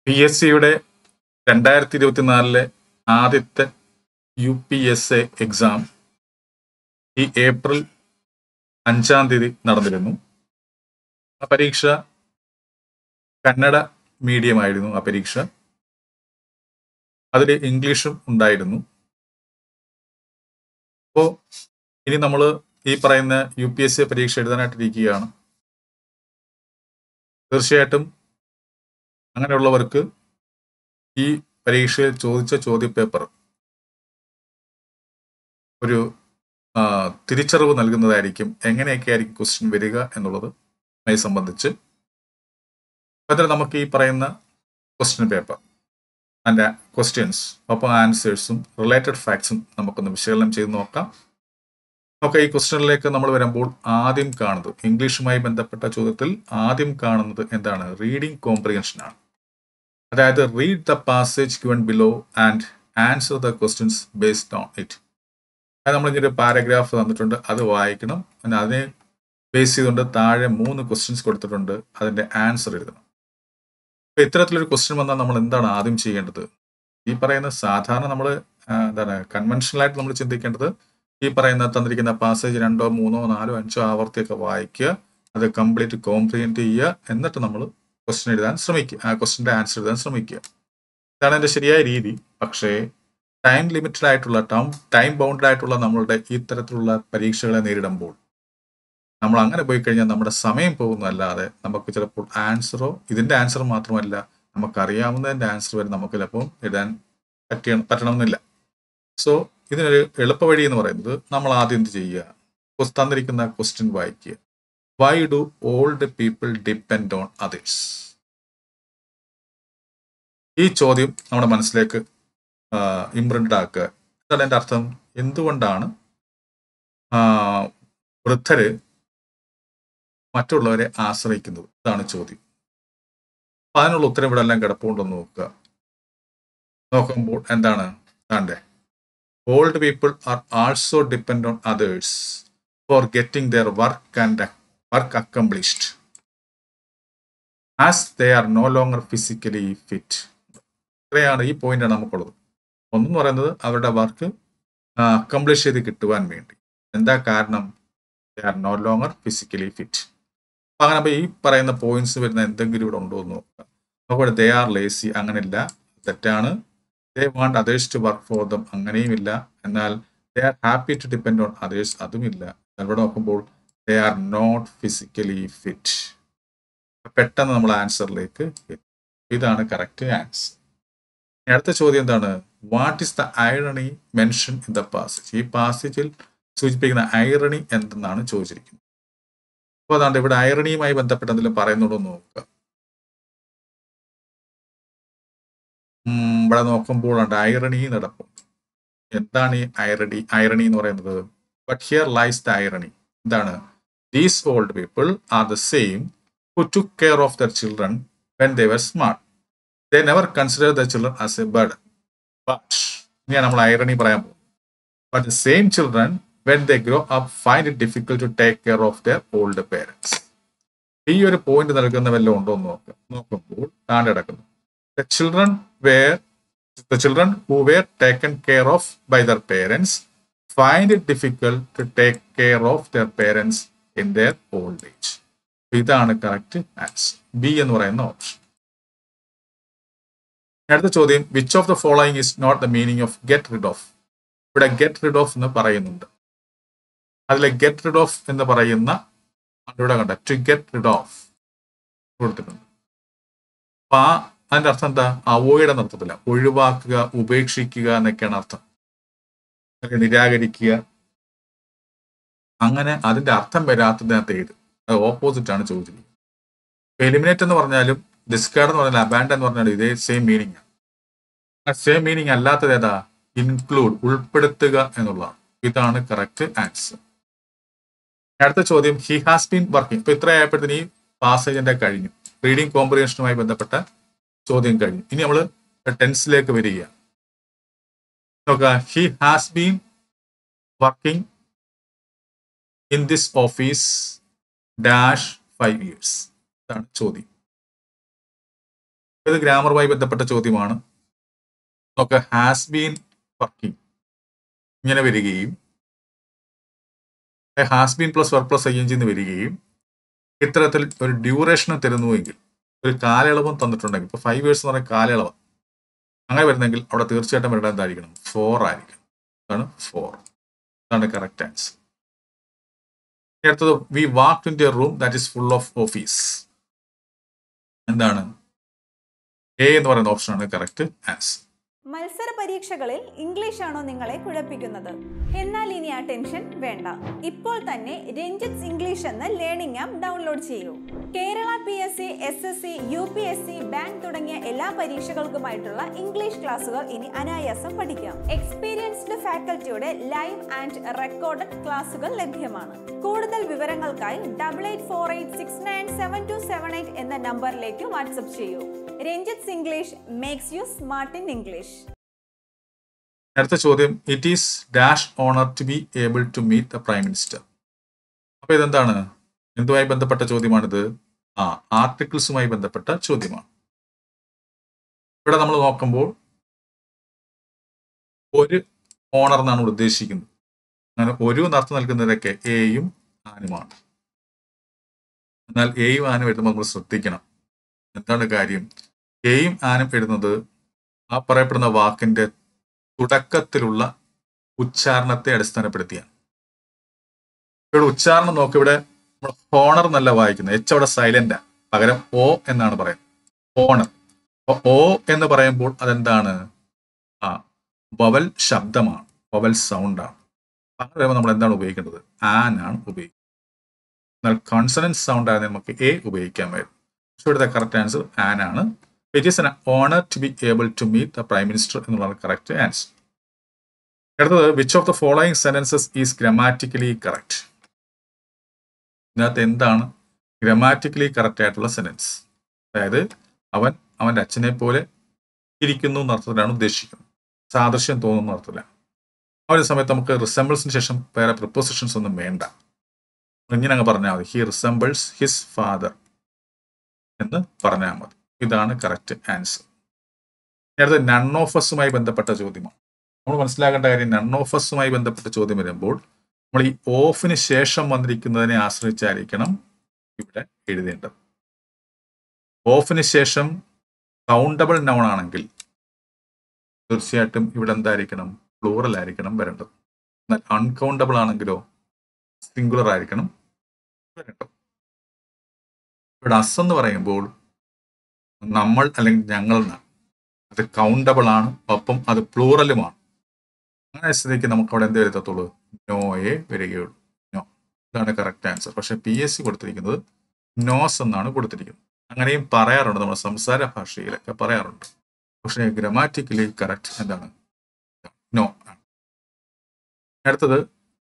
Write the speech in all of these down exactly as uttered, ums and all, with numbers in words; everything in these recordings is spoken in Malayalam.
പി എസ് സിയുടെ രണ്ടായിരത്തി ഇരുപത്തിനാലിലെ ആദ്യത്തെ U P S A exam ഈ ഏപ്രിൽ അഞ്ചാം തീയതി നടന്നിരുന്നു. ആ പരീക്ഷ കന്നഡ മീഡിയം ആയിരുന്നു. ആ പരീക്ഷ അതിൽ ഇംഗ്ലീഷും ഉണ്ടായിരുന്നു. അപ്പോൾ ഇനി നമ്മൾ ഈ പറയുന്ന യു പി എസ് സി പരീക്ഷ എഴുതാനായിട്ടിരിക്കുകയാണ്. തീർച്ചയായിട്ടും അങ്ങനെയുള്ളവർക്ക് ഈ പരീക്ഷയിൽ ചോദിച്ച ചോദ്യപേപ്പർ ഒരു തിരിച്ചറിവ് നൽകുന്നതായിരിക്കും. എങ്ങനെയൊക്കെ ആയിരിക്കും ക്വസ്റ്റ്യൻ വരിക എന്നുള്ളതുമായി സംബന്ധിച്ച് അതിൽ നമുക്ക് ഈ പറയുന്ന ക്വസ്റ്റ്യൻ പേപ്പർ അതിൻ്റെ ക്വസ്റ്റ്യൻസ് ഒപ്പം ആൻസേഴ്സും റിലേറ്റഡ് ഫാക്ട്സും നമുക്കൊന്ന് വിശകലനം ചെയ്ത് നോക്കാം. നമുക്ക് ഈ ക്വസ്റ്റ്യനിലേക്ക് നമ്മൾ വരുമ്പോൾ ആദ്യം കാണുന്നത് ഇംഗ്ലീഷുമായി ബന്ധപ്പെട്ട ചോദ്യത്തിൽ ആദ്യം കാണുന്നത് എന്താണ്? റീഡിംഗ് കോംപ്രിഹെൻഷൻ ആണ്. അതായത് read the passage given below and answer the questions based on it. അത് നമ്മളിങ്ങനെ ഒരു പാരഗ്രാഫ് തന്നിട്ടുണ്ട്, അത് വായിക്കണം. പിന്നെ അതിനെ ബേസ് ചെയ്തുകൊണ്ട് താഴെ മൂന്ന് ക്വസ്റ്റ്യൻസ് കൊടുത്തിട്ടുണ്ട്, അതിൻ്റെ ആൻസർ എഴുതണം. അപ്പോൾ ഇത്തരത്തിലൊരു ക്വസ്റ്റ്യൻ വന്നാൽ നമ്മൾ എന്താണ് ആദ്യം ചെയ്യേണ്ടത്? ഈ പറയുന്ന സാധാരണ നമ്മൾ എന്താണ് കൺവെൻഷനലായിട്ട് നമ്മൾ ചിന്തിക്കേണ്ടത് ഈ പറയുന്ന തന്നിരിക്കുന്ന പാസേജ് രണ്ടോ മൂന്നോ നാലോ അഞ്ചോ ആവർത്തിയൊക്കെ വായിക്കുക, അത് കംപ്ലീറ്റ് കോംപ്രിഹെൻഡ് ചെയ്യുക, എന്നിട്ട് നമ്മൾ ക്വസ്റ്റ്യൻ എഴുതാൻ ശ്രമിക്കുക, ആ ക്വസ്റ്റ്യൻ്റെ ആൻസർ എഴുതാൻ ശ്രമിക്കുക. ഇതാണ് എൻ്റെ ശരിയായ രീതി. പക്ഷേ ടൈം ലിമിറ്റഡ് ആയിട്ടുള്ള ടൈം ടൈം ബൗണ്ടഡ് ആയിട്ടുള്ള നമ്മളുടെ ഈ തരത്തിലുള്ള പരീക്ഷകളെ നേരിടുമ്പോൾ നമ്മൾ അങ്ങനെ പോയി കഴിഞ്ഞാൽ നമ്മുടെ സമയം പോകുന്നതല്ലാതെ നമുക്ക് ചിലപ്പോൾ ആൻസറോ ഇതിൻ്റെ ആൻസർ മാത്രമല്ല നമുക്കറിയാവുന്നതിൻ്റെ ആൻസർ വരെ നമുക്ക് ചിലപ്പോൾ എഴുതാൻ പറ്റിയ പറ്റണമെന്നില്ല. സോ ഇതിനൊരു എളുപ്പവഴി എന്ന് പറയുന്നത് നമ്മൾ ആദ്യം എന്ത് ചെയ്യുക? തന്നിരിക്കുന്ന ക്വസ്റ്റ്യൻ വായിക്കുക. Why do old people depend on others? ഈ ചോദ്യം നമ്മുടെ മനസ്സിലേക്ക് ഇംപ്രിന്റഡ് ആക്കുക. എന്താണ് എൻ്റെ അർത്ഥം? എന്തുകൊണ്ടാണ് വൃദ്ധര് മറ്റുള്ളവരെ ആശ്രയിക്കുന്നത്? ഇതാണ് ചോദ്യം. അപ്പൊ അതിനുള്ള ഉത്തരം ഇവിടെ എല്ലാം കിടപ്പുണ്ടെന്ന് നോക്കുക. നോക്കുമ്പോൾ എന്താണ് വേണ്ടേ? Old people are also depend on others for getting their work and work accomplished as they are no longer physically fit. ഇത്രയാണ് ഈ പോയിന്റാണ് നമുക്കുള്ളത്. ഒന്നെന്ന് പറയുന്നത് അവരുടെ വർക്ക് അക്കംപ്ലിഷ് ചെയ്ത് കിട്ടുവാൻ വേണ്ടി. എന്താ കാരണം? They are no longer physically fit. അപ്പൊ അങ്ങനെ ഈ പറയുന്ന പോയിന്റ്സ് വരുന്ന എന്തെങ്കിലും ഇവിടെ ഉണ്ടോ എന്ന് നോക്കുക. നോക്കുക ദേ ആർ ലേസി, അങ്ങനെയില്ല, തെറ്റാണ്. They want others to work for them, അങ്ങനെയുമില്ല. എന്നാൽ they are happy to depend on others, അതുമില്ല. ഇവിടെ നോക്കുമ്പോൾ they are not physically fit. പെട്ടെന്ന് നമ്മൾ ആൻസറിലേക്ക് എത്തും. ഇതാണ് കറക്റ്റ് ആൻസർ. അടുത്ത ചോദ്യം എന്താണ്? What is the irony mention in the passage? ഈ പാസേജിൽ സൂചിപ്പിക്കുന്ന ഐറണി എന്തെന്നാണ് ചോദിച്ചിരിക്കുന്നത്. അപ്പോൾ അതാണ്ട് ഇവിടെ ഐറണിയുമായി ബന്ധപ്പെട്ട് എന്തെങ്കിലും പറയുന്നുണ്ടോ എന്ന് നോക്കുക. ഇവിടെ നോക്കുമ്പോൾ ഐറണി നടപ്പുണ്ട്. എന്താണ് ഈ ഐറണി? ഐറണി എന്ന് പറയുന്നത് but here lies the irony. എന്താണ്? These old people are the same who took care of their children when they were smart. They never consider the children as a burden. But ഇനിയാണ് നമ്മൾ ഐറണി പറയാൻ പോകുന്നത്. But the same children when they grow up find it difficult to take care of their older parents. ഈ ഒരു പോയിന്റ് നൽകുന്ന വല്ലതും ഉണ്ടോ എന്ന് നോക്കുക. നോക്കുമ്പോൾ താഴെ കിടക്കുന്നു the children were the children who were taken care of by their parents find it difficult to take care of their parents in their old age. ഇതാണ് കറക്റ്റ് ആൻസർ, ബി എന്ന് പറയുന്ന ഓപ്ഷൻ. അടുത്ത ചോദ്യം which of the following is not the meaning of get rid of? ഇവിടെ get rid of എന്ന് പറയുന്നുണ്ട്. അതിലെ ഗെറ്റ് റിഡ് ഓഫ് എന്ന് പറയുന്ന ഇവിടെ കണ്ട ടു ഗെറ്റ് റിഡ് ഓഫ് കൊടുത്തിട്ടുണ്ട്. അപ്പൊ ആ അതിന്റെ അർത്ഥം എന്താ? അവോയ്ഡ് എന്ന അർത്ഥത്തില്ല, ഒഴിവാക്കുക, ഉപേക്ഷിക്കുക എന്നൊക്കെയാണ് അർത്ഥം. നിരാകരിക്കുക, അങ്ങനെ അതിന്റെ അർത്ഥം വരാത്തതിനകത്ത് ഏത്? അത് ഓപ്പോസിറ്റ് ആണ് ചോദിച്ചിരിക്കുന്നത്. എലിമിനേറ്റ് എന്ന് പറഞ്ഞാലും ഡിസ്കാർഡ് എന്ന് പറഞ്ഞാലും അബാൻഡൻ എന്ന് പറഞ്ഞാലും ഇതേ സെയിം മീനിങ് ആണ്. ആ സെയിം മീനിങ് അല്ലാത്തത് ഏതാ? ഇൻക്ലൂഡ്, ഉൾപ്പെടുത്തുക എന്നുള്ളതാണ്. ഇതാണ് കറക്റ്റ് ആൻസർ. അടുത്ത ചോദ്യം ഹി ഹാസ് ബീൻ വർക്കിംഗ്. ഇപ്പൊ ഇത്ര ആയപ്പോഴത്തേന് ഈ പാസേജിന്റെ കഴിഞ്ഞു, റീഡിംഗ് കോംപ്രിഹെൻഷനുമായി ബന്ധപ്പെട്ട ചോദ്യം കഴിഞ്ഞു. ഇനി നമ്മൾ ടെൻസിലേക്ക് വരികയാണ്. നോക്കുക, he has been working in this office dash five years. ഇതാണ് ചോദ്യം. ഇത് ഗ്രാമറുമായി ബന്ധപ്പെട്ട ചോദ്യമാണ്. നോക്ക്, ഹാസ് ബീൻ വർക്കിംഗ് ഇങ്ങനെ വരികയും has been plus work plus I N G എന്ന് വരികയും ഇത്തരത്തിൽ ഒരു ഡ്യൂറേഷനും തരുന്നുവെങ്കിൽ, ഒരു കാലയളവും തന്നിട്ടുണ്ടെങ്കിൽ, ഇപ്പൊ ഫൈവ് ഇയേഴ്സ് എന്ന് പറഞ്ഞ കാലയളവ് അങ്ങനെ വരുന്നെങ്കിൽ അവിടെ തീർച്ചയായിട്ടും വരേണ്ടത് എന്തായിരിക്കണം? ഫോർ ആയിരിക്കും. അതാണ് ഫോർ. അതാണ് കറക്റ്റ് ആൻസർ. അടുത്തത്, we walk in a room that is full of office. എന്താണ്? എ എന്ന് പറയുന്ന ഓപ്ഷനാണ് കറക്റ്റ് ആൻസർ. മത്സര പരീക്ഷകളിൽ ഇംഗ്ലീഷ് ആണോ നിങ്ങളെ കുഴപ്പിക്കുന്നത്? എന്നാൽ ഇനി ആ ടെൻഷൻ വേണ്ട. ഇപ്പോൾ തന്നെ രഞ്ജിത്ത് ഇംഗ്ലീഷ് എന്ന ലേണിംഗ് ആപ്പ് ഡൗൺലോഡ് ചെയ്യൂ. Kerala P S C, S S C, U P S C, bank തുടങ്ങിയ എല്ലാ പരീക്ഷകൾക്കുമായിട്ടുള്ള ഇംഗ്ലീഷ് ക്ലാസുകൾ ഇനി അനായാസം പഠിക്കാം. എക്സ്പീരിയൻസ്ഡ് ഫാക്കൽറ്റിയുടെ ലൈവ് ആൻഡ് റെക്കോർഡഡ് ക്ലാസുകൾ ലഭ്യമാണ്. കൂടുതൽ വിവരങ്ങൾക്കായി double eight four eight six nine seven two seven eight എന്ന നമ്പറിലേക്ക് വാട്സ്ആപ്പ് ചെയ്യൂ. Ranjith English makes you smart in English. അടുത്ത ചോദ്യം, it is dash honour to be able to meet the prime minister. അപ്പൊ ഇതെന്താണ്? എന്തുമായി ബന്ധപ്പെട്ട ചോദ്യമാണിത്? ആ ആർട്ടിക്കിൾസുമായി ബന്ധപ്പെട്ട ചോദ്യമാണ്. ഇവിടെ നമ്മൾ നോക്കുമ്പോൾ ഒരു ഓണർ എന്നാണ് ഇവിടെ ഉദ്ദേശിക്കുന്നത്. അങ്ങനെ ഒരു എന്നർത്ഥം നൽകുന്നതൊക്കെ എയും ആനുമാണ്. എന്നാൽ എയും ആനും എഴുതുമ്പോൾ നമ്മൾ ശ്രദ്ധിക്കണം. എന്താണ് കാര്യം? എയും ആനും എഴുതുന്നത് ആ പറയപ്പെടുന്ന വാക്കിന്റെ തുടക്കത്തിലുള്ള ഉച്ചാരണത്തെ അടിസ്ഥാനപ്പെടുത്തിയാണ്. ഇവിടെ ഉച്ചാരണം നോക്കി, ഇവിടെ നമ്മൾ ഹോണർ എന്നല്ല വായിക്കുന്നത്. എച്ച് അവിടെ സൈലന്റാ, പകരം ഓ എന്നാണ് പറയുന്നത്. ഓണർ. അപ്പൊ ഓ എന്ന് പറയുമ്പോൾ അതെന്താണ്? ആ വവൽ ശബ്ദമാണ്, വവൽ സൗണ്ടാണ്. അങ്ങനെ വരുമ്പോൾ നമ്മൾ എന്താണ് ഉപയോഗിക്കേണ്ടത്? ആൻ ആണ് ഉപയോഗിക്കുന്നത്. എന്നാൽ കോൺസണന്റ് സൗണ്ട് ആണെങ്കിൽ നമുക്ക് എ ഉപയോഗിക്കാമായിരുന്നു. പക്ഷെ ഇവിടുത്തെ കറക്റ്റ് ആൻസർ ആൻ ആണ്. It is an honour to be able to meet the prime minister എന്നുള്ളതാണ് കറക്റ്റ് ആൻസർ. അടുത്തത്, which of the following sentences is grammatically correct. ഇതിനകത്ത് എന്താണ് ഗ്രാമാറ്റിക്കലി കറക്റ്റ് ആയിട്ടുള്ള സെന്റൻസ്? അതായത് അവൻ അവന്റെ അച്ഛനെ പോലെ ഇരിക്കുന്നു എന്ന അർത്ഥത്തിലാണ് ഉദ്ദേശിക്കുന്നത്. സാദൃശ്യം തോന്നുന്ന അർത്ഥത്തിലാണ്. ആ ഒരു സമയത്ത് നമുക്ക് റിസംബിൾസിന് ശേഷം വേറെ പ്രിപ്പോസിഷൻസ് ഒന്നും വേണ്ട. ഇങ്ങനെ അങ്ങ് പറഞ്ഞാൽ മതി, ഹി റിസംബിൾസ് ഹിസ് ഫാദർ എന്ന് പറഞ്ഞാൽ മതി. ഇതാണ് കറക്റ്റ് ആൻസർ. അടുത്ത നൺ ഓഫ് അസുമായി ബന്ധപ്പെട്ട ചോദ്യമാണ്. നമ്മൾ മനസ്സിലാക്കേണ്ട കാര്യം, നൺ ഓഫ് അസുമായി ബന്ധപ്പെട്ട ചോദ്യം വരുമ്പോൾ നമ്മൾ ഈ ഓഫിന് ശേഷം വന്നിരിക്കുന്നതിനെ ആശ്രയിച്ചായിരിക്കണം ഇവിടെ എഴുതേണ്ടത്. ഓഫിന് ശേഷം കൗണ്ടബിൾ നൗൺ ആണെങ്കിൽ തീർച്ചയായിട്ടും ഇവിടെ എന്തായിരിക്കണം? പ്ലൂറൽ ആയിരിക്കണം വരേണ്ടത്. എന്നാൽ അൺകൗണ്ടബിൾ ആണെങ്കിലോ സിംഗുലർ ആയിരിക്കണം വരേണ്ടത്. ഇവിടെ അസ് എന്ന് പറയുമ്പോൾ നമ്മൾ അല്ലെങ്കിൽ ഞങ്ങൾ എന്നാണ്. അത് കൗണ്ടബിൾ ആണ്, ഒപ്പം അത് പ്ലൂറലുമാണ്. അങ്ങനെ സ്ഥിതിക്ക് നമുക്ക് അവിടെ എന്ത് വരുത്തത്തുള്ളൂ? നോയെ വരികയുള്ളൂ. നോ. ഇതാണ് കറക്റ്റ് ആൻസർ. പക്ഷെ പി എസ് സി കൊടുത്തിരിക്കുന്നത് നോസ് എന്നാണ് കൊടുത്തിരിക്കുന്നത്. അങ്ങനെയും പറയാറുണ്ട്, നമ്മുടെ സംസാര ഭാഷയിലൊക്കെ പറയാറുണ്ട്. പക്ഷേ ഗ്രാമാറ്റിക്കലി കറക്റ്റ് എന്താണ്? നോ ആണ്. അടുത്തത്,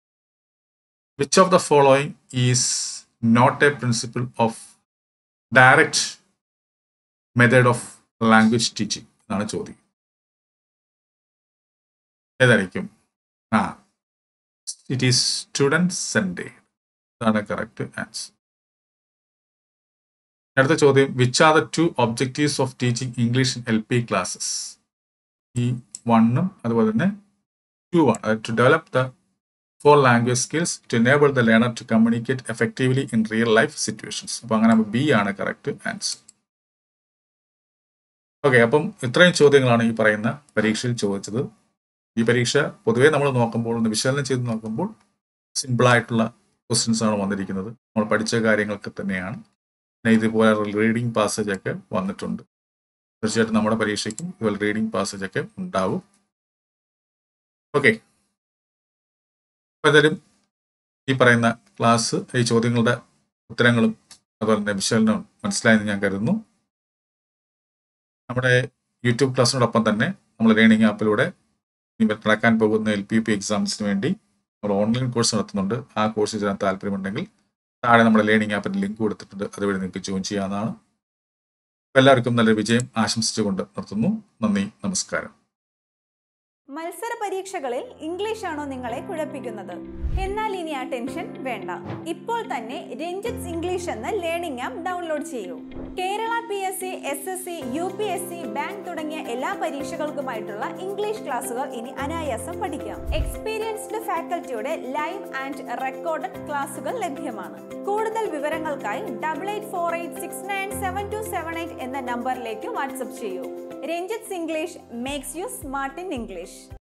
which of the following is not a principle of direct method of language teaching എന്നാണ് ചോദ്യം. ഏതായിരിക്കും? Ah it is student centred. ഇതാണ് കറക്റ്റ് ആൻസർ. അടുത്ത ചോദ്യം, which are the two objectives of teaching English in L P classes? ഈ വണ്ണും അതുപോലെ തന്നെ ടു ആണ്. To develop the four language skills, to enable the learner to communicate effectively in real life situations. അപ്പോൾ അങ്ങനെ ബി ആണ് കറക്റ്റ് ആൻസർ. ഓക്കെ, അപ്പം ഇത്രയും ചോദ്യങ്ങളാണ് ഈ പറയുന്ന പരീക്ഷയിൽ ചോദിച്ചത്. ഈ പരീക്ഷ പൊതുവേ നമ്മൾ നോക്കുമ്പോൾ, ഒന്ന് വിശകലനം ചെയ്ത് നോക്കുമ്പോൾ സിമ്പിളായിട്ടുള്ള ക്വസ്റ്റ്യൻസ് ആണ് വന്നിരിക്കുന്നത്. നമ്മൾ പഠിച്ച കാര്യങ്ങളൊക്കെ തന്നെയാണ്. പിന്നെ ഇതുപോലെ റീഡിങ് പാസേജ് ഒക്കെ വന്നിട്ടുണ്ട്. തീർച്ചയായിട്ടും നമ്മുടെ പരീക്ഷയ്ക്കും ഇതുപോലെ റീഡിങ് പാസേജ് ഒക്കെ ഉണ്ടാവും. ഓക്കെ, അപ്പോൾ എന്തായാലും ഈ പറയുന്ന ക്ലാസ്, ഈ ചോദ്യങ്ങളുടെ ഉത്തരങ്ങളും അതുപോലെ തന്നെ വിശകലനവും മനസ്സിലായെന്ന് ഞാൻ കരുതുന്നു. നമ്മുടെ യൂട്യൂബ് ക്ലാസ്സിനോടൊപ്പം തന്നെ നമ്മൾ ലേണിംഗ് ആപ്പിലൂടെ നടക്കാൻ പോകുന്ന എൽ പി യു പി എക്സാംസിന് വേണ്ടി നമ്മൾ ഓൺലൈൻ കോഴ്സ് നടത്തുന്നുണ്ട്. ആ കോഴ്സ് ചെയ്യാൻ താല്പര്യമുണ്ടെങ്കിൽ താഴെ നമ്മുടെ ലേണിംഗ് ആപ്പിൻ്റെ ലിങ്ക് കൊടുത്തിട്ടുണ്ട്. അതുവഴി നിങ്ങൾക്ക് ജോയിൻ ചെയ്യാവുന്നതാണ്. എല്ലാവർക്കും നല്ലൊരു വിജയം ആശംസിച്ചുകൊണ്ട് നിർത്തുന്നു. നന്ദി, നമസ്കാരം. മത്സര പരീക്ഷകളിൽ ഇംഗ്ലീഷ് ആണോ നിങ്ങളെ കുഴപ്പിക്കുന്നത്? എന്നാൽ ഇനി ആ ടെൻഷൻ വേണ്ട. ഇപ്പോൾ തന്നെ രഞ്ജിത്ത് ഇംഗ്ലീഷ് എന്ന ലേണിംഗ് ആപ്പ് ഡൗൺലോഡ് ചെയ്യൂ. Kerala P S C, S S C, U P S C, bank തുടങ്ങിയ എല്ലാ പരീക്ഷകൾക്കുമായിട്ടുള്ള ഇംഗ്ലീഷ് ക്ലാസുകൾ ഇനി അനായാസം പഠിക്കാം. എക്സ്പീരിയൻസ്ഡ് ഫാക്കൽറ്റിയുടെ ലൈവ് ആൻഡ് റെക്കോർഡഡ് ക്ലാസുകൾ ലഭ്യമാണ്. കൂടുതൽ വിവരങ്ങൾക്കായി double eight four eight six nine seven two seven eight എന്ന നമ്പറിലേക്ക് വാട്സ്ആപ്പ് ചെയ്യൂ. Ranjith English makes you smart in English.